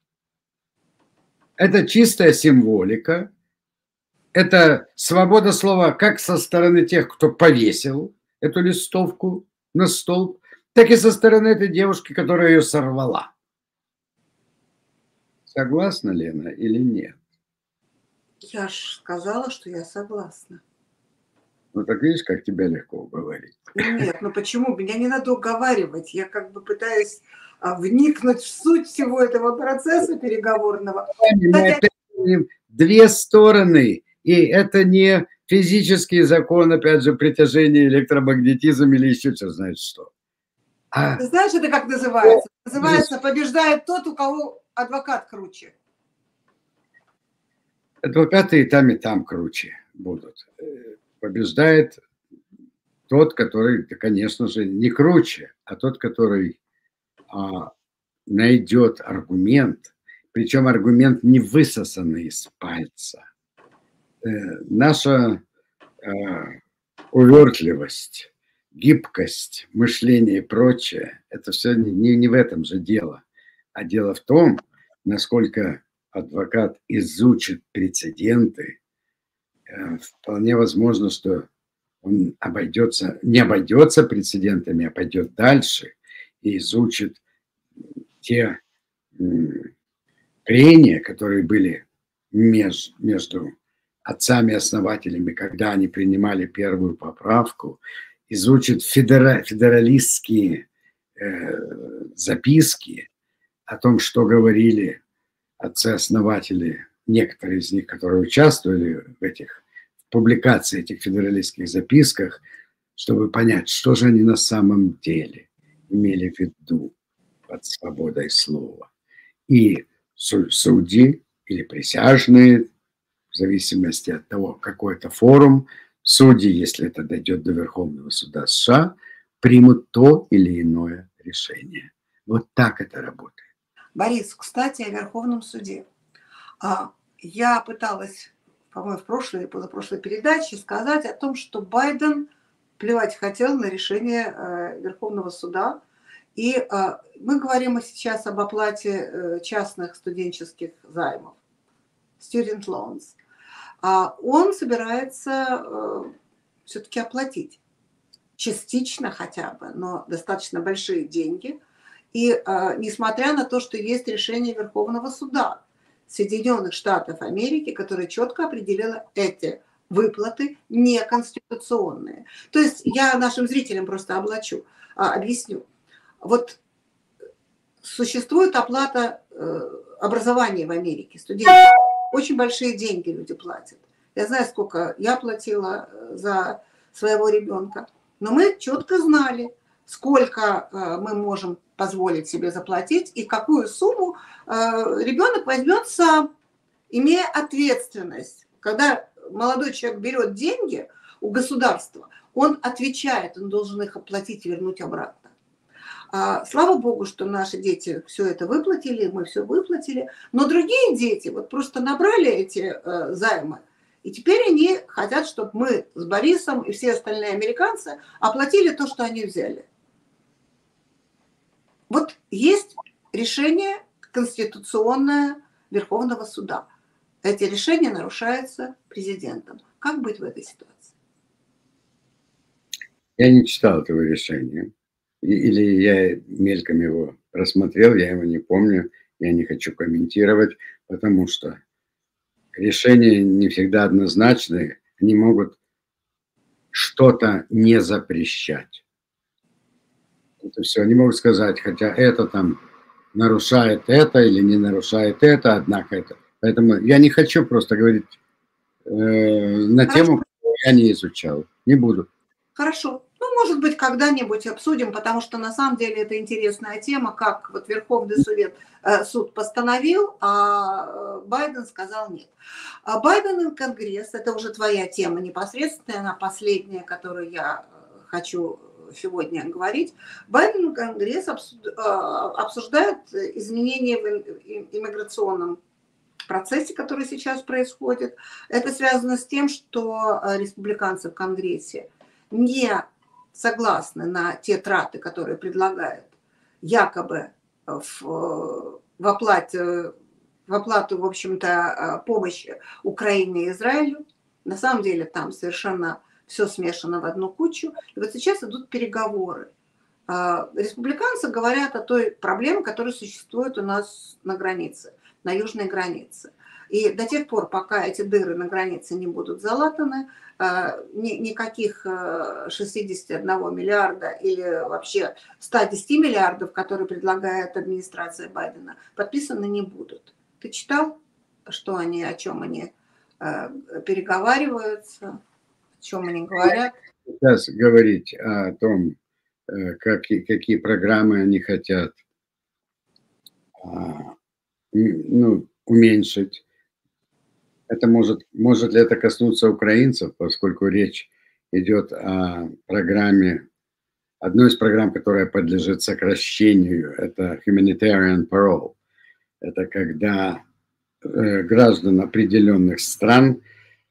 Это чистая символика, это свобода слова как со стороны тех, кто повесил эту листовку на столб, так и со стороны этой девушки, которая ее сорвала. Согласна, Лена, или нет? Я же сказала, что я согласна. Ну так видишь, как тебя легко уговорить. Нет, ну почему? Меня не надо уговаривать. Я как бы пытаюсь вникнуть в суть всего этого процесса переговорного. Мы опять имеем две стороны, и это не физический закон, опять же, притяжения, электромагнетизм или еще что знает что. Ты знаешь, это как называется? Называется «побеждает тот, у кого адвокат круче». Адвокаты и там круче будут. Побеждает тот, который, конечно же, не круче, а тот, который найдет аргумент, причем аргумент не высосанный из пальца. Наша увертливость, гибкость, мышление и прочее, это все не в этом же дело. А дело в том, насколько адвокат изучит прецеденты. Вполне возможно, что он не обойдется прецедентами, а пойдет дальше и изучит те прения, которые были между отцами-основателями, когда они принимали первую поправку, изучит федералистские записки о том, что говорили отцы-основатели, некоторые из них, которые участвовали в публикации этих федералистских записках, чтобы понять, что же они на самом деле имели в виду под свободой слова. И судьи или присяжные, в зависимости от того, какой это форум, судьи, если это дойдет до Верховного суда США, примут то или иное решение. Вот так это работает. Борис, кстати, о Верховном суде. Я пыталась, по-моему, в прошлой или позапрошлой передаче сказать о том, что Байден плевать хотел на решение Верховного суда. И мы говорим сейчас об оплате частных студенческих займов, student loans. Он собирается все-таки оплатить частично хотя бы, но достаточно большие деньги. И несмотря на то, что есть решение Верховного суда Соединенных Штатов Америки, которое четко определило эти выплаты неконституционные. То есть я нашим зрителям просто объясню. Вот существует оплата образования в Америке, студентов. Очень большие деньги люди платят. Я знаю, сколько я платила за своего ребенка. Но мы четко знали, сколько мы можем позволить себе заплатить и какую сумму ребенок возьмет сам, имея ответственность. Когда молодой человек берет деньги у государства, он отвечает, он должен их оплатить и вернуть обратно. Слава богу, что наши дети все это выплатили, мы все выплатили, но другие дети вот просто набрали эти займы, и теперь они хотят, чтобы мы с Борисом и все остальные американцы оплатили то, что они взяли. Вот есть решение конституционное Верховного суда. Эти решения нарушаются президентом. Как быть в этой ситуации? Я не читал этого решения. Или я мельком его просмотрел, я его не помню, я не хочу комментировать, потому что решения не всегда однозначные, они могут что-то не запрещать. Это все. Они могут сказать, хотя это там нарушает это или не нарушает это, однако это. Поэтому я не хочу просто говорить на тему, которую я не изучал. Не буду. Хорошо. Ну, может быть, когда-нибудь обсудим, потому что на самом деле это интересная тема, как вот Верховный суд постановил, а Байден сказал нет. А Байден и Конгресс, это уже твоя тема непосредственная, она последняя, которую я хочу сегодня говорить. Байден и Конгресс обсуждают изменения в иммиграционном процессе, который сейчас происходит. Это связано с тем, что республиканцы в Конгрессе не согласны на те траты, которые предлагают якобы в оплату, в общем-то, помощи Украине и Израилю. На самом деле там совершенно все смешано в одну кучу. И вот сейчас идут переговоры. Республиканцы говорят о той проблеме, которая существует у нас на границе, на южной границе. И до тех пор, пока эти дыры на границе не будут залатаны, никаких 61 миллиарда или вообще 110 миллиардов, которые предлагает администрация Байдена, подписаны не будут. Ты читал, что они, о чем они переговариваются, о чем они говорят? Сейчас говорить о том, какие программы они хотят уменьшить. Это может ли это коснуться украинцев, поскольку речь идет о программе, одной из программ, которая подлежит сокращению, это humanitarian parole. Это когда граждан определенных стран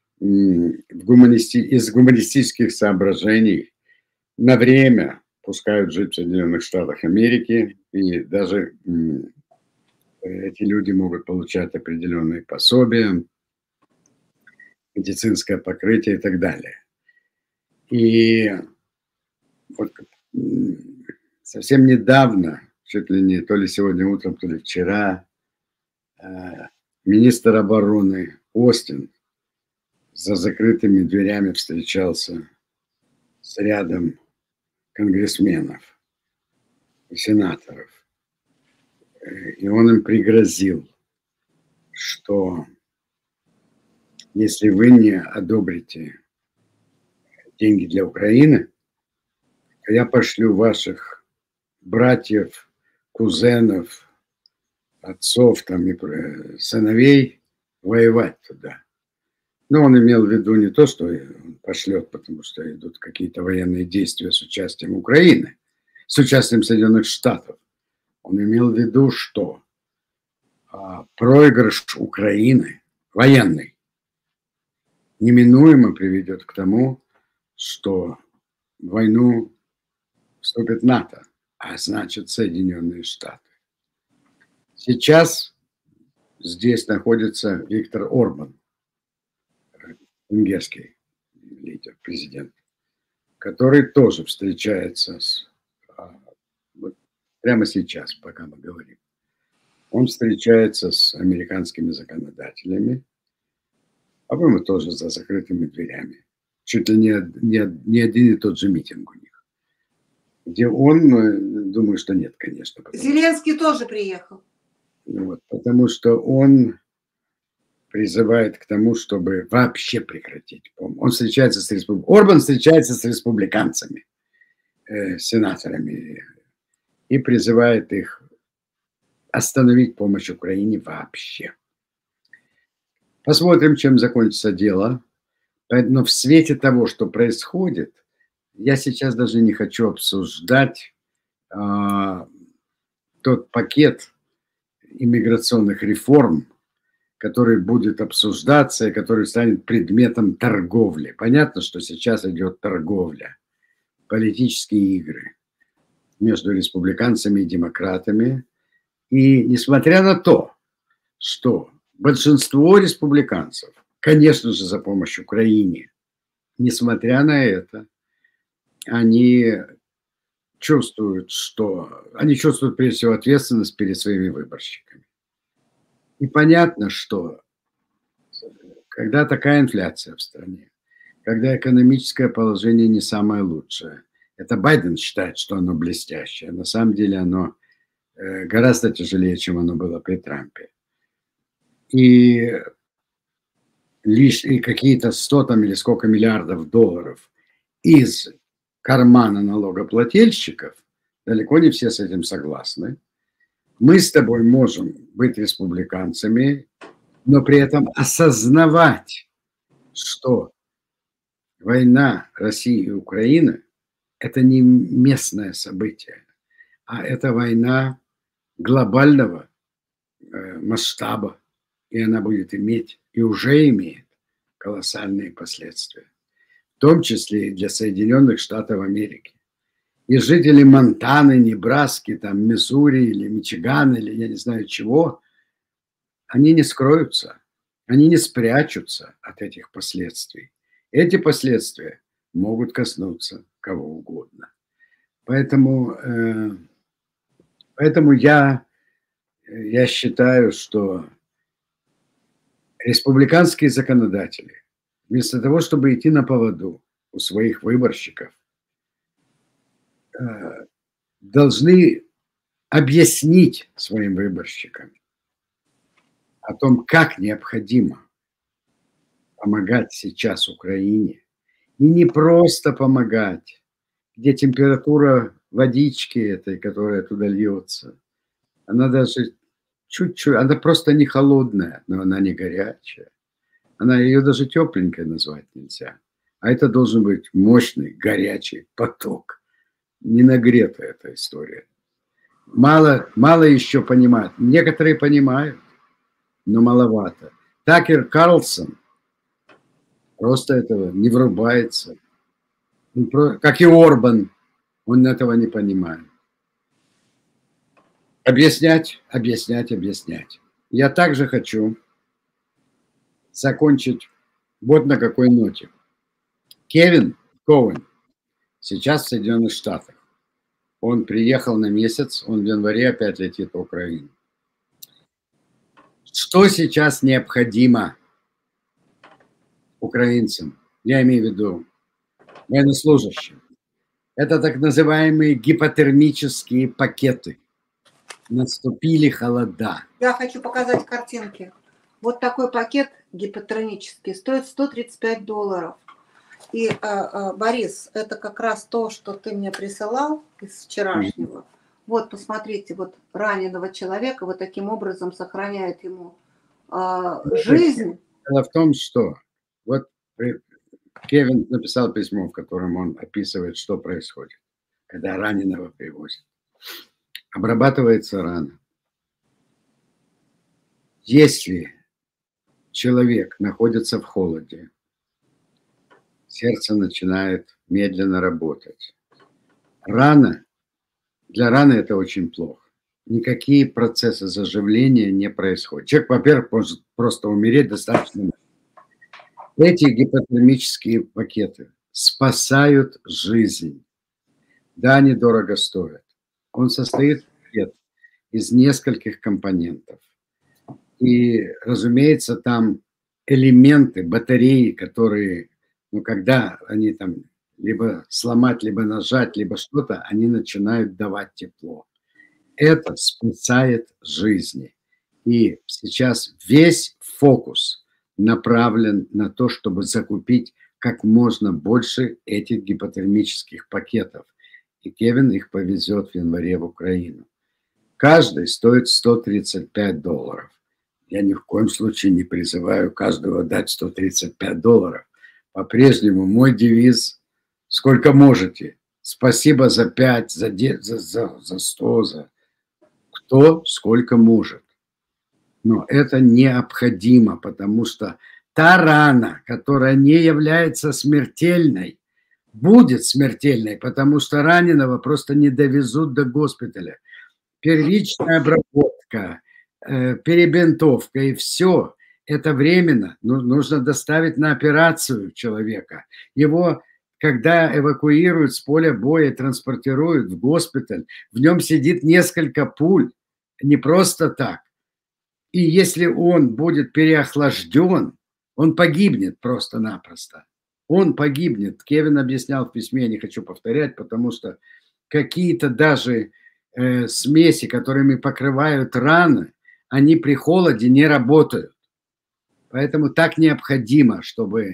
из гуманистических соображений на время пускают жить в Соединенных Штатах Америки, и даже эти люди могут получать определенные пособия, медицинское покрытие и так далее. И вот совсем недавно, чуть ли не то ли сегодня утром, то ли вчера, министр обороны Остин за закрытыми дверями встречался с рядом конгрессменов и сенаторов. И он им пригрозил, что если вы не одобрите деньги для Украины, то я пошлю ваших братьев, кузенов, отцов там, и сыновей воевать туда. Но он имел в виду не то, что он пошлет, потому что идут какие-то военные действия с участием Украины, с участием Соединенных Штатов. Он имел в виду, что проигрыш Украины, военный, неминуемо приведет к тому, что в войну вступит НАТО, а значит Соединенные Штаты. Сейчас здесь находится Виктор Орбан, венгерский лидер, президент, который тоже встречается с прямо сейчас, пока мы говорим. Он встречается с американскими законодателями, по-моему, тоже за закрытыми дверями. Чуть ли не один и тот же митинг у них. Где он, думаю, что нет, конечно. Зеленский тоже приехал. Вот, потому что он призывает к тому, чтобы вообще прекратить. Он встречается с Орбан встречается с республиканцами, сенаторами, и призывает их остановить помощь Украине вообще. Посмотрим, чем закончится дело. Но в свете того, что происходит, я сейчас даже не хочу обсуждать тот пакет иммиграционных реформ, который будет обсуждаться и который станет предметом торговли. Понятно, что сейчас идет торговля, политические игры между республиканцами и демократами. И несмотря на то, что большинство республиканцев, конечно же, за помощь Украине, несмотря на это, они чувствуют прежде всего ответственность перед своими выборщиками. И понятно, что когда такая инфляция в стране, когда экономическое положение не самое лучшее, это Байден считает, что оно блестящее, на самом деле оно гораздо тяжелее, чем оно было при Трампе. И какие-то 100 там или сколько миллиардов долларов из кармана налогоплательщиков, далеко не все с этим согласны. Мы с тобой можем быть республиканцами, но при этом осознавать, что война России и Украины – это не местное событие, а это война глобального масштаба, и она будет иметь, и уже имеет, колоссальные последствия, в том числе и для Соединенных Штатов Америки. И жители Монтаны, Небраски, там, Миссури или Мичигана, или я не знаю чего, они не скроются, они не спрячутся от этих последствий. Эти последствия могут коснуться кого угодно. Поэтому я считаю, что республиканские законодатели, вместо того, чтобы идти на поводу у своих выборщиков, должны объяснить своим выборщикам о том, как необходимо помогать сейчас Украине. И не просто помогать, где температура водички этой, которая туда льется, она даже чуть-чуть, она просто не холодная, но она не горячая. Ее даже тепленькой назвать нельзя. А это должен быть мощный, горячий поток. Не нагрета эта история. Мало еще понимают. Некоторые понимают, но маловато. Такер Карлсон просто этого не врубается. Как и Орбан, он этого не понимает. Объяснять. Я также хочу закончить вот на какой ноте. Кевин Коуэн сейчас в Соединенных Штатах. Он приехал на месяц, он в январе опять летит в Украину. Что сейчас необходимо украинцам? Я имею в виду военнослужащим. Это так называемые гипотермические пакеты. Наступили холода. Я хочу показать картинки. Вот такой пакет гипотермический стоит $135. И, Борис, это как раз то, что ты мне присылал из вчерашнего. Вот, посмотрите, вот раненого человека вот таким образом сохраняет ему жизнь. Дело в том, что вот Кевин написал письмо, в котором он описывает, что происходит, когда раненого привозят. Обрабатывается рана. Если человек находится в холоде, сердце начинает медленно работать. Для раны это очень плохо. Никакие процессы заживления не происходят. Человек, во-первых, может просто умереть достаточно. Эти гипотермические пакеты спасают жизнь. Да, они дорого стоят. Он состоит из нескольких компонентов. И, разумеется, там элементы, батареи, которые, ну, когда они там либо сломать, либо нажать, либо что-то, они начинают давать тепло. Это спасает жизни. И сейчас весь фокус направлен на то, чтобы закупить как можно больше этих гипотермических пакетов. И Кевин их повезет в январе в Украину. Каждый стоит $135. Я ни в коем случае не призываю каждого дать $135. По-прежнему мой девиз – сколько можете. Спасибо за 5, за 10, за 100, за кто сколько может. Но это необходимо, потому что та рана, которая не является смертельной, будет смертельной, потому что раненого просто не довезут до госпиталя. Первичная обработка, перебинтовка и все это временно. Нужно доставить на операцию человека. Его, когда эвакуируют с поля боя, транспортируют в госпиталь, в нем сидит несколько пуль, не просто так. И если он будет переохлажден, он погибнет просто-напросто. Он погибнет. Кевин объяснял в письме, я не хочу повторять, потому что какие-то даже смеси, которыми покрывают раны, они при холоде не работают. Поэтому так необходимо, чтобы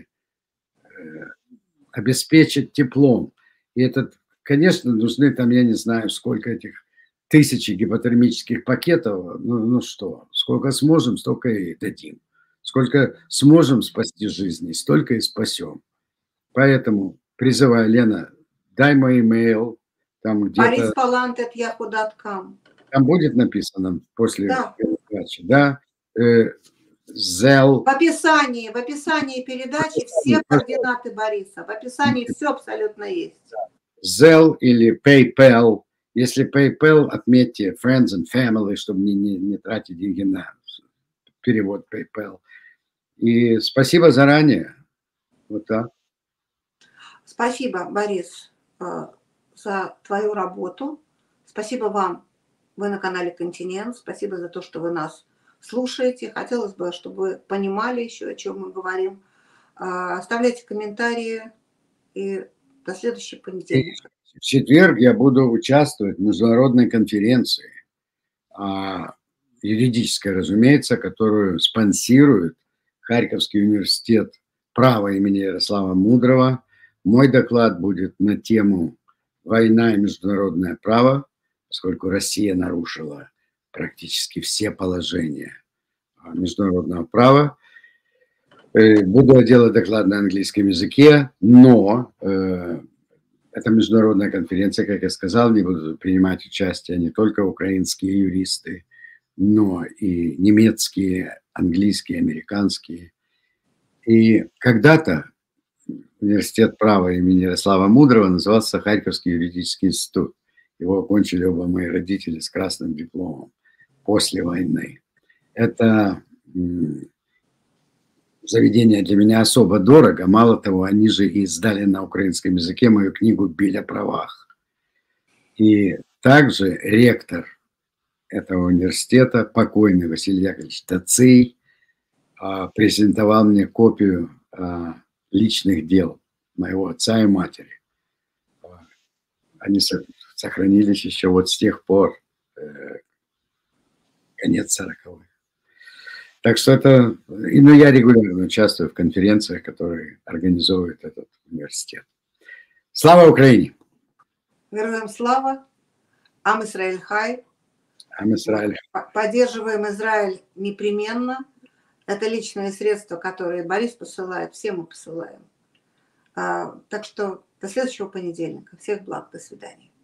обеспечить теплом. И это, конечно, нужны там, я не знаю, сколько этих тысячи гипотермических пакетов. Ну что, сколько сможем, столько и дадим. Сколько сможем спасти жизни, столько и спасем. Поэтому призываю, Лена, дай мой имейл. Там где-то... BorisPalant@yahoo.com. Там будет написано после передачи, да? Зел. В описании передачи все координаты Бориса. В описании все абсолютно есть. Зел или PayPal. Если PayPal, отметьте Friends and Family, чтобы не тратить деньги на перевод PayPal. И спасибо заранее. Вот так. Спасибо, Борис, за твою работу. Спасибо вам. Вы на канале «Континент». Спасибо за то, что вы нас слушаете. Хотелось бы, чтобы вы понимали еще, о чем мы говорим. Оставляйте комментарии. И до следующего понедельника. В четверг я буду участвовать в международной конференции, юридической, разумеется, которую спонсирует Харьковский университет права имени Ярослава Мудрого. Мой доклад будет на тему «Война и международное право», поскольку Россия нарушила практически все положения международного права. Буду делать доклад на английском языке, но это международная конференция, как я сказал, не будут принимать участие не только украинские юристы, но и немецкие, английские, американские. И когда-то университет права имени Ярослава Мудрого назывался Харьковский юридический институт. Его окончили оба мои родители с красным дипломом после войны. Это заведение для меня особо дорого. Мало того, они же и издали на украинском языке мою книгу «Биль о правах». И также ректор этого университета, покойный Василий Яковлевич Таций, презентовал мне копию личных дел моего отца и матери. Они сохранились еще вот с тех пор, конец 40-х. Так что это, ну, я регулярно участвую в конференциях, которые организовывает этот университет. Слава Украине! Героям слава! Ам Исраэль Хай! Ам Исраэль. Поддерживаем Израиль непременно. Это личные средства, которые Борис посылает, все мы посылаем. Так что до следующего понедельника. Всех благ, до свидания.